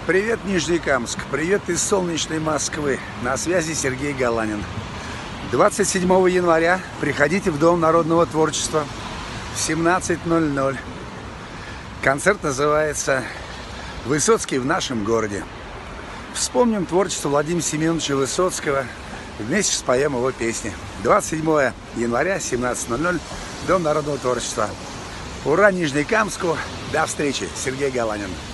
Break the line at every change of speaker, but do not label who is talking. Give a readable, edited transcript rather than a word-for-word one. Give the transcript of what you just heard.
Привет, Нижнекамск! Привет из солнечной Москвы! На связи Сергей Галанин. 27 января приходите в Дом народного творчества в 17:00. Концерт называется «Высоцкий в нашем городе». Вспомним творчество Владимира Семеновича Высоцкого, вместе споем его песни. 27 января, 17:00, Дом народного творчества. Ура Нижнекамску! До встречи! Сергей Галанин.